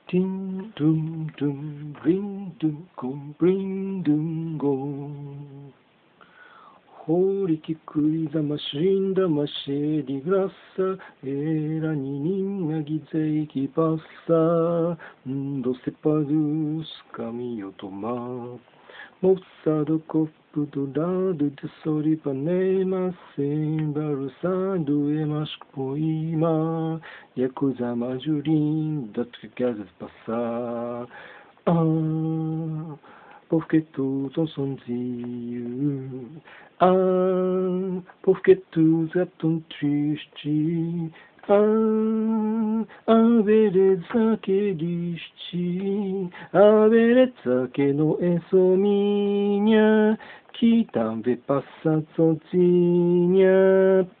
Ding dum dum, bring dum com, bring dum go. Holy coisa mais linda, mais cheia de graça, era a menina Gizei que passa, doce para os caminhos tomar. Moça do corpo dourado de sol de Ipanema, embaraçado e mais poema, e a coisa mais linda que queres passar. Ah, porque tu tão sozinho? Ah, porque tu é tão triste? Ah, a beleza que existe, a beleza que não é só minha, que também passa sozinha.